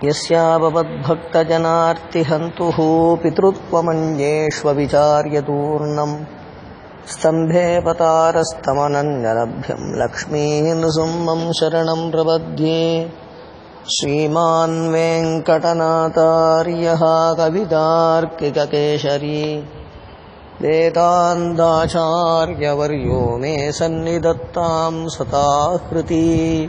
यस्याववद्भक्तजनार्तिहन्तुः पितृत्वमन्येष्वविचार्यतूर्णम् स्तम्भे पतारस्तमनन्यलभ्यं लक्ष्मीनृसिंहं शरणं प्रपद्ये। श्रीमान् वेङ्कटनाथार्यः कवितार्किककेशरी वेदान्ताचार्यवर्यो मे सन्निधत्तां सताहृति।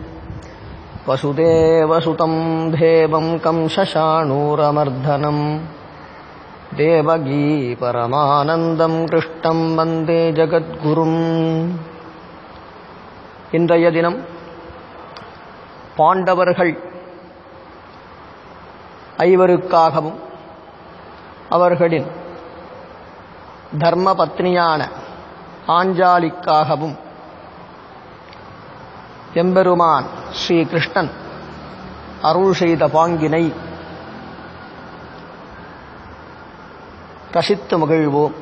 वसुदेवसुतं देवं कंसचाणूरमर्दनं देवगी परमानन्दं कृष्णं वन्दे जगद्गुरुम्। இன்றைய தினம் பாண்டவர்கள் ஐவருக்காகவும் அவர்களின் தர்ம பத்னியான ஆஞ்சாலிக்காகவும் எம்பெருமான் ஸ்ரீ கிருஷ்ணன் அருள் செய்த பாங்கினை ரசித்து மகிழ்வோம்.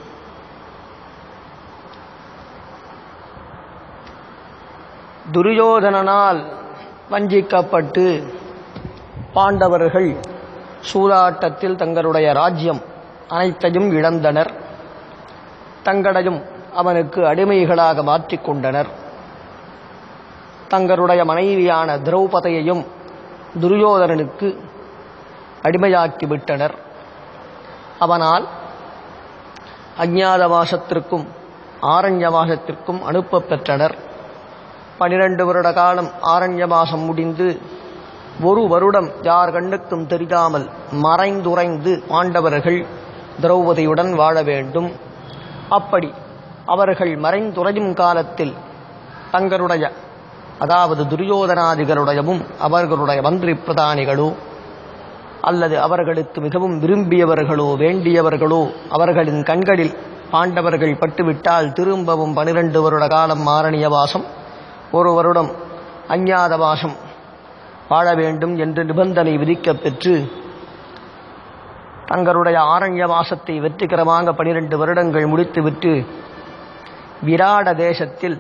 துரியோதனனால் வஞ்சிக்கப்பட்டு பாண்டவர்கள் சூதாட்டத்தில் தங்களுடைய ராஜ்யம் அனைத்தையும் இழந்தனர். தங்களையும் அவனுக்கு அடிமைகளாக மாற்றிக்கொண்டனர். தங்களுடைய மனைவியான திரௌபதியையும் துரியோதனனுக்கு அடிமையாக்கிவிட்டனர். அவனால் அஞ்ஞாதவாசத்திற்கும் ஆரண்யவாசத்திற்கும் அனுப்ப பெற்றனர். 12 வருட காலம் ஆரண்யவாசம் முடிந்து ஒரு வருடம் யார் கண்ணுக்கும் தெரியாமல் மறைந்துரைந்து பாண்டவர்கள் திரௌபதியுடன் வாழ வேண்டும். அப்படி அவர்கள் மறைந்துரையும் காலத்தில் தங்களுடைய அதாவது துரியோதனாதிகளுடையவும் அவர்களுடைய மந்திரி பிரதானிகளோ அல்லது அவர்களுக்கு மிகவும் விரும்பியவர்களோ வேண்டியவர்களோ அவர்களின் கண்களில் பாண்டவர்கள் பட்டுவிட்டால் திரும்பவும் 12 வருட காலம் ஆரண்யவாசம், ஒரு வருடம் அஞ்ஞாதவாசம் வாழ வேண்டும் என்று நிபந்தனை விதிக்கப் பெற்று தங்களுடைய ஆரண்யவாசத்தை வெற்றிகரமாக 12 வருடங்கள் முடித்துவிட்டு விராட தேசத்தில்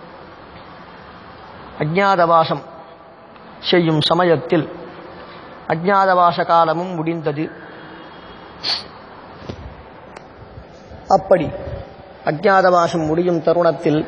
அஞ்ஞாதவாசம் செய்யும் சமயத்தில் அஞ்ஞாதவாச காலமும் முடிந்தது. அப்படி அஞ்ஞாதவாசம் முடியும் தருணத்தில்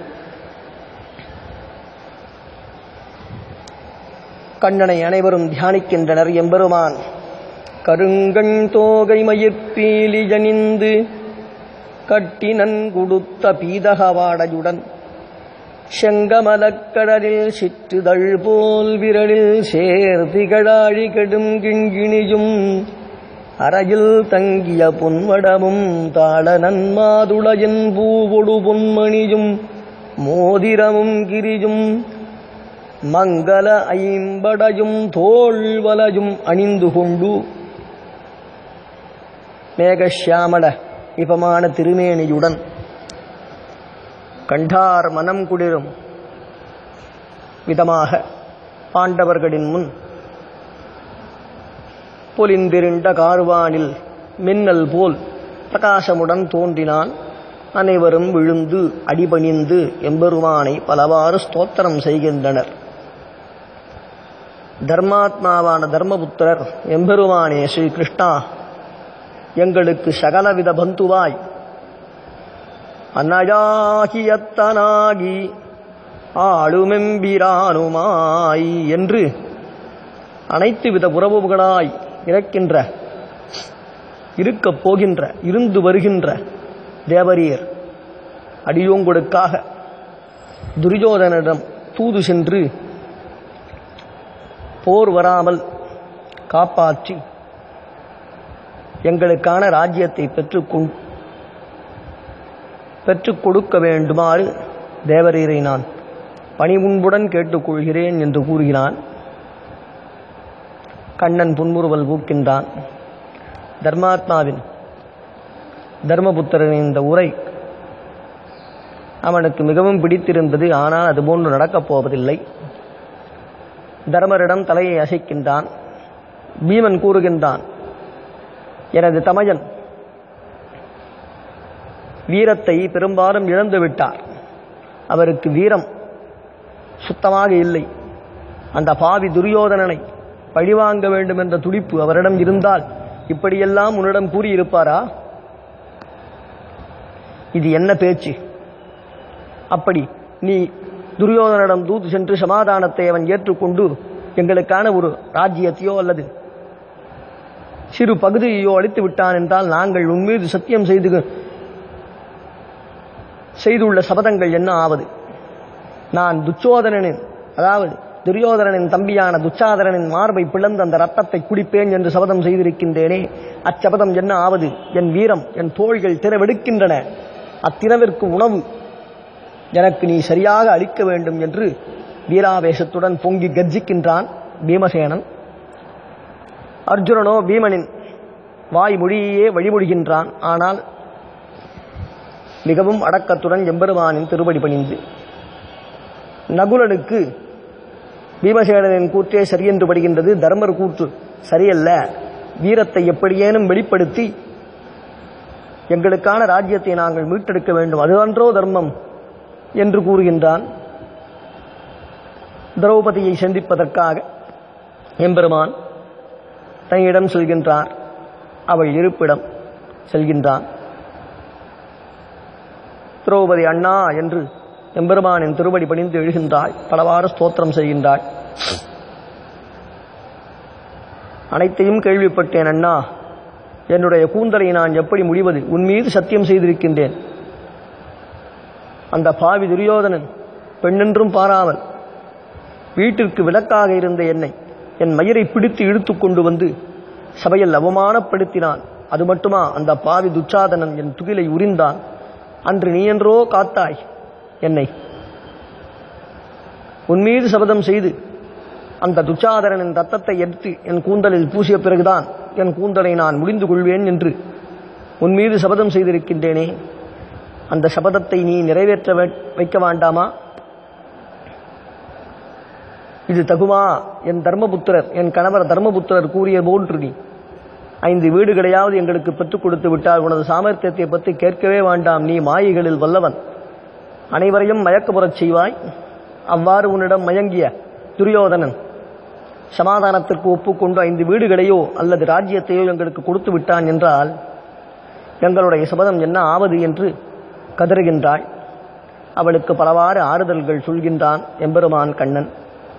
கண்ணனை அனைவரும் தியானிக்கின்றனர். எம்பெருமான் கருங்கண் தோகை மயிர்பீலி ஜனிந்து கட்டினன் கொடுத்த பீதகவாடையுடன் செங்கமலக்கடலில் சிற்றுதழ் போல் விரலில் சேர்த்திகழாழி கெடும் கிண்கிணியும் அறையில் தங்கிய பொன்வடமும் தாள நன்மாதுளையன் பூவொடு பொன்மணியும் மோதிரமும் கிரியும் மங்கள ஐம்படையும் தோள்வலையும் அணிந்து கொண்டு மேகஷியாமள இபமான திருமேனியுடன் கண்டார் மனம் குளிரும் விதமாக பாண்டவர்களின் முன் பொலிந்திருண்ட கார்வானில் மின்னல் போல் பிரகாசமுடன் தோன்றினான். அனைவரும் விழுந்து அடிபணிந்து எம்பெருமானை பலவாறு ஸ்தோத்திரம் செய்கின்றனர். தர்மாத்மாவான தர்மபுத்திரர், எம்பெருமானே ஸ்ரீ கிருஷ்ணா, எங்களுக்கு சகலவித பந்துவாய் அன்னயாகியத்தனாகி ஆளுமெம்பிரானுமாய் என்று அனைத்து வித உறவுகளாய் இருக்கப் போகின்ற இருந்து வருகின்ற தேவரீர் அடியோங்களுக்காக துரியோதனிடம் தூது சென்று போர் வராமல் காப்பாற்றி எங்களுக்கான ராஜ்யத்தை பெற்றுக் கொடுக்க வேண்டுமாறு தேவரீரை நான் பணிவுன்புடன் கேட்டுக்கொள்கிறேன் என்று கூறுகிறான். கண்ணன் புன்முறுவல் பூக்கின்றான். தர்மாத்மாவின் தர்மபுத்திரனின் இந்த உரை அவனுக்கு மிகவும் பிடித்திருந்தது. ஆனால் அதுபோன்று நடக்கப் போவதில்லை. தர்மரிடம் தலையை அசைக்கின்றான். பீமன் கூறுகின்றான், எனது தமையன் வீரத்தை பெரும்பாலும் இழந்து விட்டார். அவருக்கு வீரம் சுத்தமாக இல்லை. அந்த பாவி துரியோதனனை பழிவாங்க வேண்டும் என்ற துடிப்பு அவரிடம் இருந்தால் இப்படியெல்லாம் உன்னிடம் கூறியிருப்பாரா? இது என்ன பேச்சு? அப்படி நீ துரியோதனிடம் தூது சென்று சமாதானத்தை அவன் ஏற்றுக்கொண்டு எங்களுக்கான ஒரு ராஜ்யத்தையோ அல்லது சிறு பகுதியையோ அளித்து விட்டான் என்றால் நாங்கள் உன்மீது சத்தியம் செய்துள்ள சபதங்கள் என்ன ஆவது? நான் துரியோதனனின் தம்பியான துச்சாதனனின் மார்பை பிளந்து அந்த ரத்தத்தை குடிப்பேன் என்று சபதம் செய்திருக்கின்றேனே, அச்சபதம் என்ன ஆவது? என் வீரம், என் தோள்கள் திறவெடுக்கின்றன. அத்திரவிற்கு உணவு எனக்கு நீ சரியாக அளிக்க வேண்டும் என்று வீராவேசத்துடன் பொங்கி கர்ஜிக்கின்றான் பீமசேனன். அர்ஜுனனோ பீமனின் வாய்மொழியே வழிமொழிகின்றான். ஆனால் மிகவும் அடக்கத்துடன் எம்பெருமானின் திருவடி பணிந்து, நகுலனுக்கு பீமசேனனின் கூற்றே சரியென்று படுகின்றது, தர்மர் கூற்று சரியல்ல, வீரத்தை எப்படியேனும் வெளிப்படுத்தி எங்களுக்கான ராஜ்யத்தை நாங்கள் மீட்டெடுக்க வேண்டும், அதுவன்றோ தர்மம் என்று கூறுகின்றான். திரௌபதியை சந்திப்பதற்காக எம்பெருமான் தன்னிடம் செல்கின்றார். அவள் இருப்பிடம் செல்கின்றான். திரௌபதி அண்ணா என்று எம்பெருமானின் திருவடி பணிந்து எழுகின்றாள். பலவாறு ஸ்தோத்திரம் செய்கின்றாள். அனைத்தையும் கேள்விப்பட்டேன் அண்ணா, என்னுடைய கூந்தலை நான் எப்படி முடிவது? உன்மீது சத்தியம் செய்திருக்கின்றேன். அந்த பாவி துரியோதனன் பெண்ணென்றும் பாராமல் வீட்டிற்கு விளக்காக இருந்த என்னை, என் மயிரை பிடித்து இழுத்து கொண்டு வந்து சபையில் அவமானப்படுத்தினான். அது மட்டுமா, அந்த பாவி துச்சாதனன் என் துகிலை உரிந்தான். அன்று நீ என்றோ காத்தாய் என்னை. உன்மீது சபதம் செய்து அந்த துச்சாதனனின் ரத்தத்தை எடுத்து என் கூந்தலில் பூசிய பிறகுதான் என் கூந்தலை நான் முடிந்து கொள்வேன் என்று உன்மீது சபதம் செய்திருக்கின்றேனே, அந்த சபதத்தை நீ நிறைவேற்ற வைக்க வேண்டாமா? இது தகுமா? என் தர்மபுத்திரர், என் கணவர் தர்மபுத்திரர் கூறிய போன்று நீ 5 வீடுகளையாவது எங்களுக்கு பெற்றுக் கொடுத்து விட்டால் உனது சாமர்த்தியத்தை பற்றி கேட்கவே வேண்டாம். நீ மாயைகளில் வல்லவன், அனைவரையும் மயக்கமுறச் செய்வாய். அவ்வாறு உன்னிடம் மயங்கிய துரியோதனன் சமாதானத்திற்கு ஒப்புக்கொண்டு 5 வீடுகளையோ அல்லது ராஜ்யத்தையோ எங்களுக்கு கொடுத்து விட்டான் என்றால் எங்களுடைய சபதம் என்ன ஆவது என்று கதறுகின்றாள். அவளுக்கு பலவாறு ஆறுதல்கள் சொல்கின்றான் எம்பெருமான் கண்ணன்.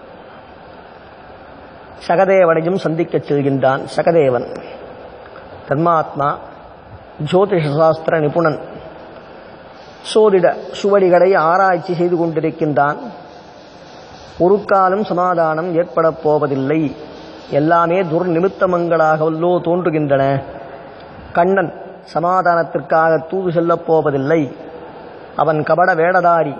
சகதேவனையும் சந்திக்கச் செல்கின்றான். சகதேவன் தர்மாத்மா, ஜோதிஷ சாஸ்திர நிபுணன், சோதிட சுவடிகளை ஆராய்ச்சி செய்து கொண்டிருக்கின்றான். ஒரு காலம் சமாதானம் ஏற்படப் போவதில்லை, எல்லாமே துர்நிமித்தமங்களாகவல்லோ தோன்றுகின்றன. கண்ணன் சமாதானத்திற்காக தூது செல்லப் போவதில்லை. அவன் கபட வேடதாரி.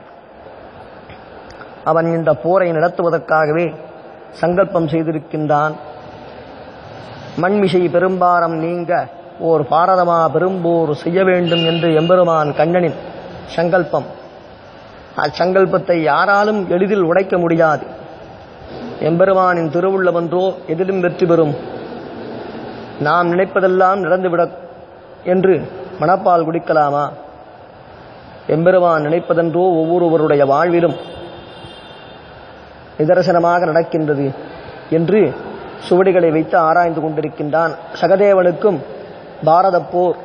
அவன் இந்த போரை நடத்துவதற்காகவே சங்கல்பம் செய்திருக்கின்றான். மண்மிசை பெரும்பாரம் நீங்க ஓர் பாரதமா பெரும்போர் செய்ய வேண்டும் என்று எம்பெருமான் கண்ணனின் சங்கல்பம். அச்சங்கல்பத்தை யாராலும் எளிதில் உடைக்க முடியாது. எம்பெருமானின் திருவுள்ளவன்றோ எதிலும் வெற்றி பெறும். நாம் நினைப்பதெல்லாம் நடந்துவிட என்று மனப்பால் குடிக்கலாமா? எம்பெருமான் நினைப்பதென்றோ ஒவ்வொருவருடைய வாழ்விலும் நிதர்சனமாக நடக்கின்றது என்று சுவடிகளை வைத்து ஆராய்ந்து கொண்டிருக்கின்றான். சகதேவனுக்கும் பாரத போர்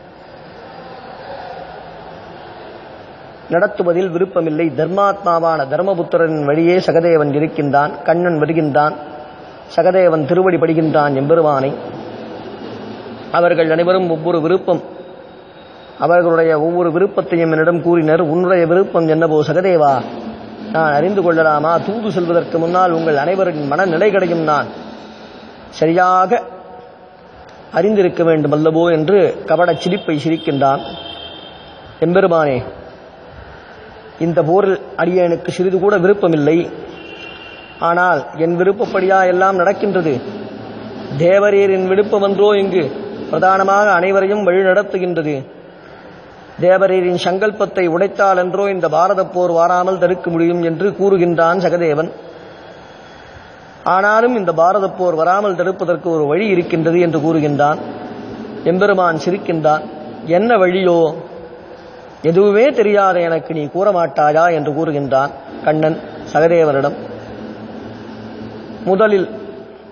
நடத்துவதில் விருப்பமில்லை. தர்மாத்மாவான தர்மபுத்திரனின் வழியே சகதேவன் இருக்கின்றான். கண்ணன் வருகின்றான். சகதேவன் திருவடி படுகின்றான் எம்பெருமானை. அவர்கள் அனைவரும் அவர்களுடைய ஒவ்வொரு விருப்பத்தையும் என்னிடம் கூறினர். உன்னுடைய விருப்பம் என்னவோ சகதேவா, நான் அறிந்து கொள்ளலாமா? தூது செல்வதற்கு முன்னால் உங்கள் அனைவரின் மனநிலைகளையும் நான் சரியாக அறிந்திருக்க வேண்டும் அல்லவோ என்று கபட சிரிப்பை சிரிக்கின்றான். எம்பெருமானே, இந்த போரில் அடியேனுக்கு சிறிது கூட விருப்பமில்லை. ஆனால் என் விருப்பப்படியா எல்லாம் நடக்கின்றது? தேவரீரின் விருப்பமன்றோ இங்கு பிரதானமாக அனைவரையும் வழிநடத்துகின்றது. தேவரீரின் சங்கல்பத்தை உடைத்தால் என்றோ இந்த பாரத போர் வாராமல் தடுக்க முடியும் என்று கூறுகின்றான் சகதேவன். ஆனாலும் இந்த பாரத போர் வராமல் தடுப்பதற்கு ஒரு வழி இருக்கின்றது என்று கூறுகின்றான். எம்பெருமான் சிரிக்கின்றான். என்ன வழியோ? எதுவுமே தெரியாத எனக்கு நீ கூற மாட்டாயா என்று கூறுகின்றான் கண்ணன் சகதேவனிடம். முதலில்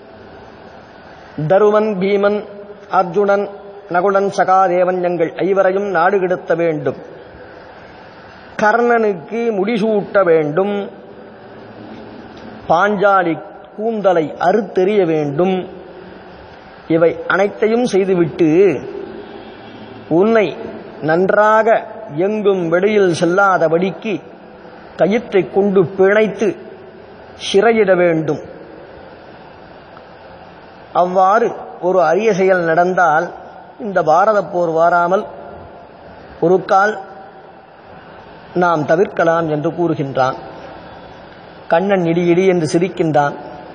தருமன், பீமன், அர்ஜுனன், நகுலன், சகாதேவன் எங்கள் ஐவரையும் நாடு கெடுத்த வேண்டும். கர்ணனுக்கு முடிசூட்ட வேண்டும். பாஞ்சாலி கூந்தலை அறுத்தெறிய வேண்டும். இவை அனைத்தையும் செய்துவிட்டு உன்னை நன்றாக எங்கும் வெளியில் செல்லாதபடிக்கு கயிற்றை கொண்டு பிணைத்து சிறையிட வேண்டும். அவ்வாறு ஒரு அரிய செயல் நடந்தால் இந்த பாரத போர் வாராமல் ஒரு கால் நாம் தவிர்க்கலாம் என்று கூறுகின்றான். கண்ணன் இடி இடி என்று சிரிக்கின்றான்.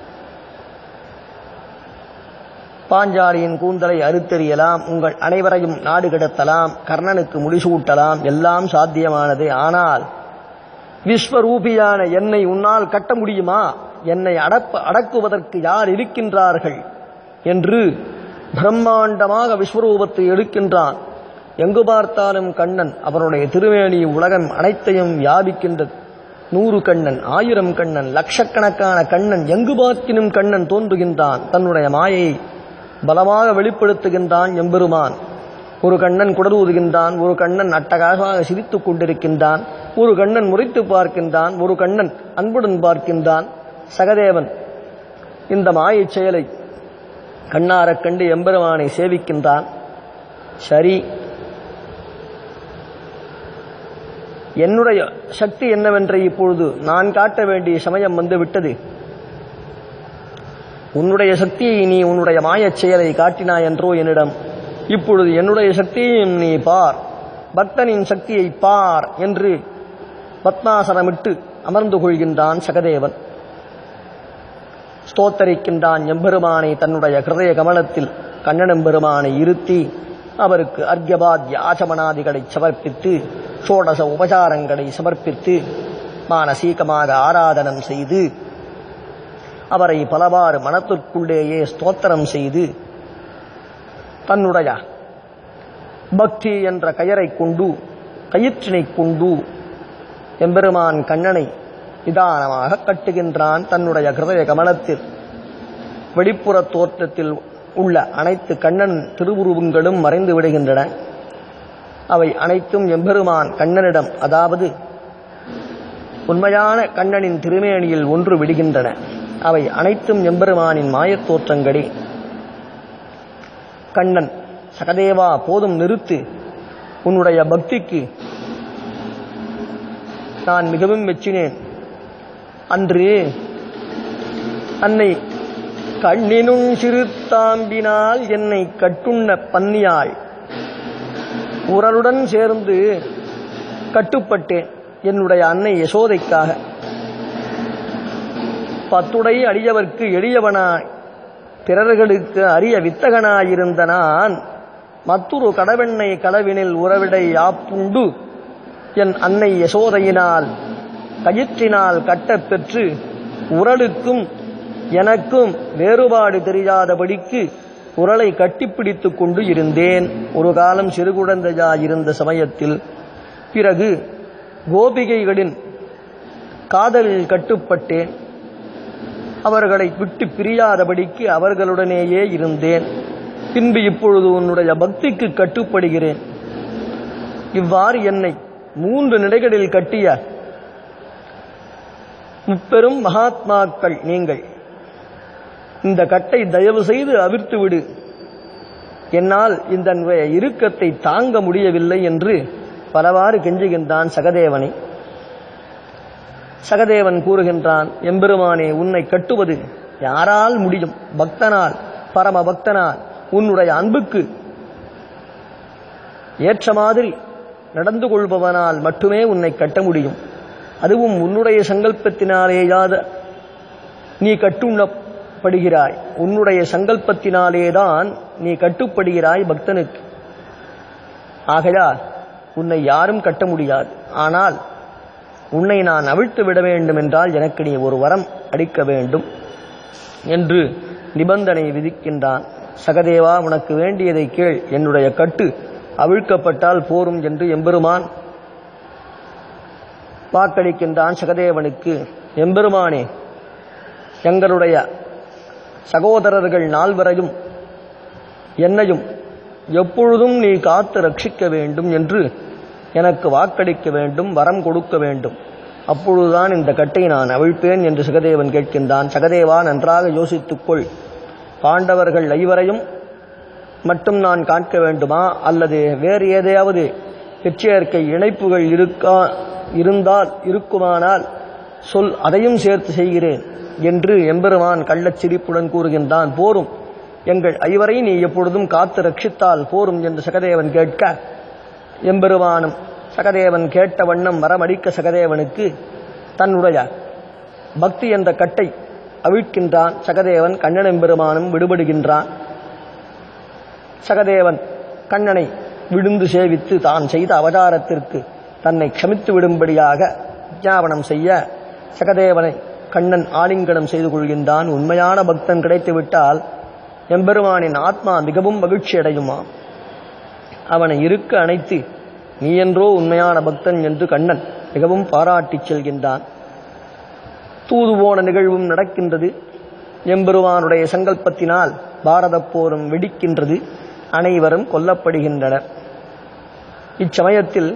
பாஞ்சாலியின் கூந்தலை அறுத்தெறியலாம், உங்கள் அனைவரையும் நாடு கடத்தலாம், கர்ணனுக்கு முடிசூட்டலாம், எல்லாம் சாத்தியமானது. ஆனால் விஸ்வரூபியான என்னை உன்னால் கட்ட முடியுமா? என்னை அடக்குவதற்கு யார் இருக்கின்றார்கள் என்று பிரம்மாண்டமாக விஸ்வரூபத்தை எடுக்கின்றான். எங்கு பார்த்தாலும் கண்ணன், அவருடைய திருவேணி உலகம் அனைத்தையும் வியாபிக்கின்றது. 100 கண்ணன், 1000 கண்ணன், லட்சக்கணக்கான கண்ணன், எங்கு பார்க்கினும் கண்ணன் தோன்றுகின்றான். தன்னுடைய மாயை பலமாக வெளிப்படுத்துகின்றான் எம்பெருமான். ஒரு கண்ணன் குடலூதுகின்றான், ஒரு கண்ணன் அட்டகாசமாக சிரித்துக் கொண்டிருக்கின்றான், ஒரு கண்ணன் முறைத்து பார்க்கின்றான், ஒரு கண்ணன் அன்புடன் பார்க்கின்றான். சகதேவன் இந்த மாயை செயலை கண்ணாரக் கண்டு எம்பெருமானை சேவிக்கின்றான். சரி, என்னுடைய சக்தி என்னவென்று இப்பொழுது நான் காட்ட வேண்டிய சமயம் வந்துவிட்டது. உன்னுடைய சக்தியை நீ உன்னுடைய மாயச் செயலை காட்டினாய் என்றோ என்னிடம். இப்பொழுது என்னுடைய சக்தியையும் நீ பார், பக்தனின் சக்தியை பார் என்று பத்மாசனமிட்டு அமர்ந்து கொள்கின்றான் சகதேவன். ஸ்தோத்தரிக்கின்றான் எம்பெருமானை. தன்னுடைய ஹிருதய கமலத்தில் கண்ணனெம்பெருமானை இருத்தி அவருக்கு அர்க்யபாத்ய ஆச்சமனாதிகளை சமர்ப்பித்து ஷோடச உபசாரங்களை சமர்ப்பித்து மானசீகமாக ஆராதனம் செய்து அவரை பலவாறு மனத்திற்குள்ளேயே ஸ்தோத்திரம் செய்து தன்னுடைய பக்தி என்ற கயிற்றினை கொண்டு எம்பெருமான் கண்ணனை நிதானமாக கட்டுகின்றான். தன்னுடைய ஹிருதய கமலத்தில் வெளிப்புற தோற்றத்தில் உள்ள அனைத்து கண்ணன் திருவுருவங்களும் மறைந்து விடுகின்றன. அவை அனைத்தும் எம்பெருமான் கண்ணனிடம், அதாவது உண்மையான கண்ணனின் திருமேனியில் ஒன்று விடுகின்றன. அவை அனைத்தும் எம்பெருமானின் மாயத் தோற்றங்களே. கண்ணன், சகதேவா போதும் நிறுத்து, உன்னுடைய பக்திக்கு நான் மிகவும் மெச்சினேன். அன்று அன்னை கண்ணினும் சிறுத்தாம்பினால் என்னை கட்டுண்ண பன்னியாள், உரலுடன் சேர்ந்து கட்டுப்பட்டேன் என்னுடைய அன்னை யசோதைக்காக. 10 அடியவர்க்கு எளியவனாய் பிறர்களுக்கு அரிய வித்தகனாயிருந்த நான் மற்றொரு கடவெண்ணை களவினில் உறவிடை யாப்புண்டு என் அன்னை யசோதையினால் கயிற்றினால் கட்டப்பெற்று உரலுக்கும் எனக்கும் வேறுபாடு தெரியாதபடிக்கு உரலை கட்டிப்பிடித்துக் கொண்டு இருந்தேன். ஒரு காலம் சிறுகுழந்தையாயிருந்த சமயத்தில் பிறகு கோபிகைகளின் காதலில் கட்டுப்பட்டேன். அவர்களை விட்டு பிரியாதபடிக்கு அவர்களுடனேயே இருந்தேன். பின்பு இப்பொழுது உன்னுடைய பக்திக்கு கட்டுப்படுகிறேன். இவ்வாறு என்னை 3 நிலைகளில் கட்டிய முப்பெரும் மகாத்மாக்கள் நீங்கள். இந்த கட்டை தயவு செய்து அவிர்த்து விடு, என்னால் இந்த இறுக்கத்தை தாங்க முடியவில்லை என்று பலவாறு கெஞ்சுகின்றான் சகதேவனை. சகதேவன் கூறுகின்றான், எம்பெருமானே, உன்னை கட்டுவது யாரால் முடியும்? பக்தனால், பரம பக்தனால், உன்னுடைய அன்புக்கு ஏற்ற மாதிரி நடந்து கொள்பவனால் மட்டுமே உன்னை கட்ட முடியும். அதுவும் உன்னுடைய சங்கல்பத்தினாலேயாத நீ கட்டுண்ணப்படுகிறாய். உன்னுடைய சங்கல்பத்தினாலேதான் நீ கட்டுப்படுகிறாய் பக்தனுக்கு. ஆகையால் உன்னை யாரும் கட்ட முடியாது. ஆனால் உன்னை நான் அவிழ்த்து விட வேண்டும் என்றால் எனக்கு நீ ஒரு வரம் அளிக்க வேண்டும் என்று நிபந்தனை விதிக்கின்றான். சகதேவா, உனக்கு வேண்டியதை கேள், என்னுடைய கட்டு அவிழ்க்கப்பட்டால் போரும் என்று எம்பெருமான் வாக்களிக்கின்றான் சகதேவனுக்கு. எம்பெருமானே, எங்களுடைய சகோதரர்கள் 4 வரையும் என்னையும் எப்பொழுதும் நீ காத்து ரட்சிக்க வேண்டும் என்று எனக்கு வாக்களிக்க வேண்டும், வரம் கொடுக்க வேண்டும். அப்பொழுதுதான் இந்த கட்டை நான் அவிழ்ப்பேன் என்று சகதேவன் கேட்கின்றான். சகதேவா, நன்றாக யோசித்துக்கொள். பாண்டவர்கள் ஐவரையும் மட்டும் நான் காக்க வேண்டுமா, அல்லது வேறு ஏதாவது பெற்றியற்கை இணைப்புகள் இருந்தால் இருக்குமானால் சொல், அதையும் சேர்த்து செய்கிறேன் என்று எம்பெருமான் கள்ளச் சிரிப்புடன் கூறுகின்றான். போரும், எங்கள் ஐவரை நீ எப்பொழுதும் காத்து ரட்சித்தால் போரும் என்று சகதேவன் கேட்க, எம்பெருமானும் சகதேவன் கேட்ட வண்ணம் வரமடிக்க சகதேவனுக்கு தன்னுடைய பக்தி என்ற கட்டை அவிழ்க்கின்றான். சகதேவன் கண்ணன் எம்பெருமானும் விடுபடுகின்றான். சகதேவன் கண்ணனை விழுந்து சேவித்து தான் செய்த அவதாரத்திற்கு தன்னை க்ஷமித்து விடும்படியாக விஞ்ஞாபனம் செய்ய சகதேவனை கண்ணன் ஆலிங்கனம் செய்து கொள்கின்றான். உண்மையான பக்தன் கிடைத்துவிட்டால் எம்பெருமானின் ஆத்மா மிகவும் மகிழ்ச்சி அடையுமா. அவனை இருக்க அணைத்து நீ என்றோ உண்மையான பக்தன் என்று கண்ணன் மிகவும் பாராட்டிச் செல்கின்றான். தூது போன நிகழ்வும் நடக்கின்றது. எம்பெருமானுடைய சங்கல்பத்தினால் பாரத போரும் வெடிக்கின்றது. அனைவரும் கொல்லப்படுகின்றனர். இச்சமயத்தில்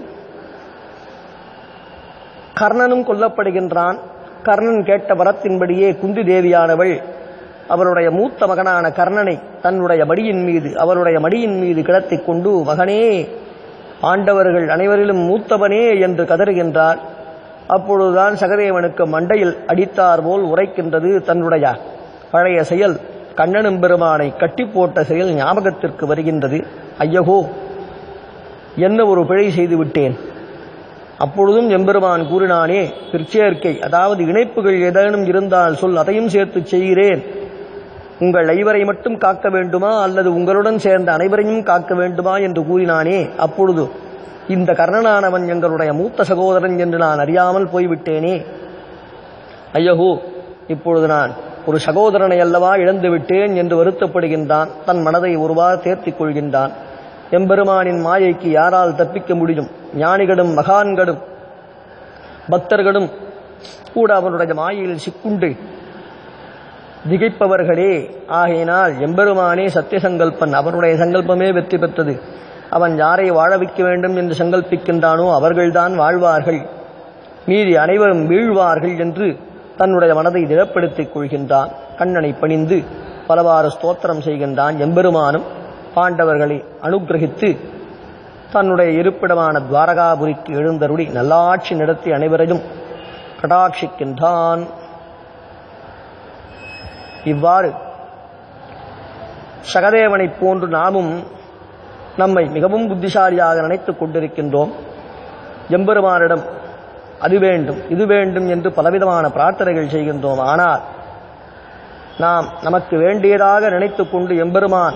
கர்ணனும் கொல்லப்படுகின்றான். கர்ணன் கேட்ட வரத்தின்படியே குந்தி தேவியானவள் அவருடைய மூத்த மகனான கர்ணனை தன்னுடைய அவருடைய மடியின் மீது கிடத்திக் கொண்டு, மகனே, ஆண்டவர்கள் அனைவரிலும் மூத்தவனே என்று கதறுகின்றார். அப்பொழுதுதான் சகதேவனுக்கு மண்டையில் அடித்தார் போல் உரைக்கின்றது. தன்னுடைய பழைய செயல், கண்ணனும் பெருமானை கட்டி போட்ட செயல் ஞாபகத்திற்கு வருகின்றது. ஐயகோ, என்ன ஒரு பிழை செய்து விட்டேன். அப்பொழுதும் எம்பெருமான் கூறினானே, பிற்சேர்க்கை அதாவது இணைப்புகள் ஏதேனும் இருந்தால் சொல், அதையும் சேர்த்து செய்கிறேன். உங்கள் ஐவரை மட்டும் காக்க வேண்டுமா, அல்லது உங்களுடன் சேர்ந்த அனைவரையும் காக்க வேண்டுமா என்று கூறினானே. அப்பொழுது இந்த கர்ணனானவன் எங்களுடைய மூத்த சகோதரன் என்று நான் அறியாமல் போய்விட்டேனே. ஐயகோ, இப்பொழுது நான் ஒரு சகோதரனை அல்லவா இழந்து விட்டேன் என்று வருத்தப்படுகின்றான். தன் மனதை ஒருவாறு தேர்த்திக் கொள்கின்றான். எம்பெருமானின் மாயைக்கு யாரால் தப்பிக்க முடியும்? ஞானிகளும் மகான்களும் பக்தர்களும் கூட அவனுடைய மாயையில் சிக்குண்டு திகைப்பவர்களே. ஆகையினால் எம்பெருமானே சத்தியசங்கல்பன். அவனுடைய சங்கல்பமே வெற்றி பெற்றது. அவன் யாரை வாழ வைக்க வேண்டும் என்று சங்கல்பிக்கின்றானோ அவர்கள்தான் வாழ்வார்கள், மீதி அனைவரும் வீழ்வார்கள் என்று தன்னுடைய மனதை திடப்படுத்திக் கொள்கின்றான். கண்ணனை பணிந்து பலவாறு ஸ்தோத்திரம் செய்கின்றான். எம்பெருமானும் பாண்டவர்களை அனுகிரகித்து தன்னுடைய இருப்பிடமான துவாரகாபுரிக்கு எழுந்தருளி நல்லாட்சி நடத்தி அனைவரையும் கடாட்சிக்கின்றான். இவ்வாறு சகதேவனைப் போன்று நாமும் நம்மை மிகவும் புத்திசாலியாக நினைத்துக் கொண்டிருக்கின்றோம். எம்பெருமானிடம் அது வேண்டும் இது வேண்டும் என்று பலவிதமான பிரார்த்தனைகள் செய்கின்றோம். ஆனால் நாம் நமக்கு வேண்டியதாக நினைத்துக் கொண்டு எம்பெருமான்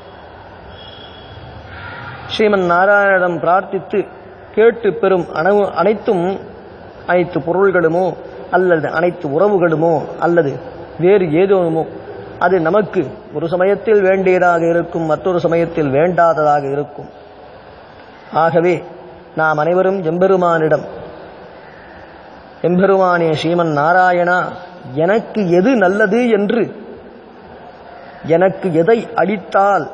ஸ்ரீமன் நாராயணனிடம் பிரார்த்தித்து கேட்டு பெறும் அனைத்து பொருள்களுமோ அல்லது அனைத்து உறவுகளுமோ அல்லது வேறு ஏதோனுமோ அது நமக்கு ஒரு சமயத்தில் வேண்டியதாக இருக்கும், மற்றொரு சமயத்தில் வேண்டாததாக இருக்கும். ஆகவே நாம் அனைவரும் எம்பெருமானிடம், எம்பெருமானே ஸ்ரீமன் நாராயணா, எனக்கு எது நல்லது என்று, எனக்கு எதை அளித்தால்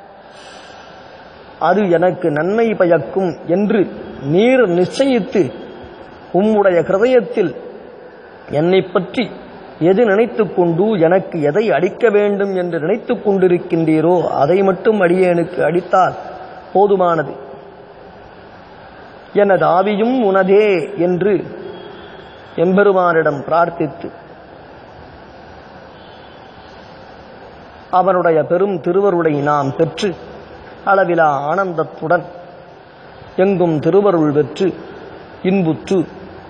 அது எனக்கு நன்மை பயக்கும் என்று நீர் நிச்சயித்து உம்முடைய ஹிருதயத்தில் என்னை பற்றி எது நினைத்துக் கொண்டு எனக்கு எதை அளிக்க வேண்டும் என்று நினைத்துக் கொண்டிருக்கின்றீரோ அதை மட்டும் அடியேனுக்கு அளித்தால் போதுமானது. எனது ஆவியும் உனதே என்று எம்பெருமானிடம் பிரார்த்தித்து அவனுடைய பெரும் திருவருளை நாம் பெற்று அளவிலா ஆனந்தத்துடன் எங்கும் திருவருள் பெற்று இன்புற்று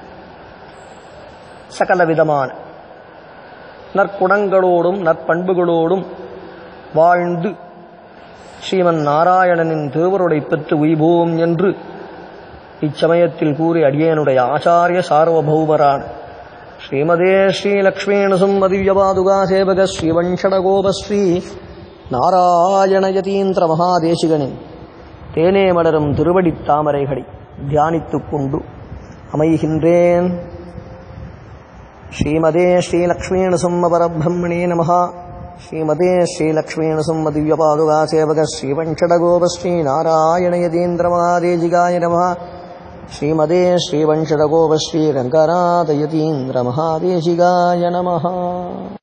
சகலவிதமான நற்குணங்களோடும் நற்பண்புகளோடும் வாழ்ந்து ஸ்ரீமன் நாராயணனின் திருவருளை பெற்று உய்வோம் என்று இச்சமயத்தில் கூறி அடியேனுடைய ஆச்சாரிய சார்வபௌமரான ஸ்ரீமதே ஸ்ரீ லக்ஷ்மீநரசிம்ம திவ்யபாதுகா சேவக ஸ்ரீவன்ஷடகோபஸ்ரீ நாராயண யதீந்திர மகாதேசிகனின் தேனே மலரும் திருவடித் தாமரைகளை தியானித்துக் கொண்டு அமைகின்றேன். ஸ்ரீமதே ஸ்ரீ லக்ஷ்மீநரசிம்ம பரபிரம்மணே நமஹ. श्रीमते श्रीलक्ष्मीनृसिंहदिव्यपादुकासेवक श्रीवंशडगोपश्रीनारायणयतीन्द्रमहादेशिकाय नमः। श्रीमते श्रीवंशडगोपश्रीरङ्गनाथयतीन्द्रमहादेशिकाय नमः।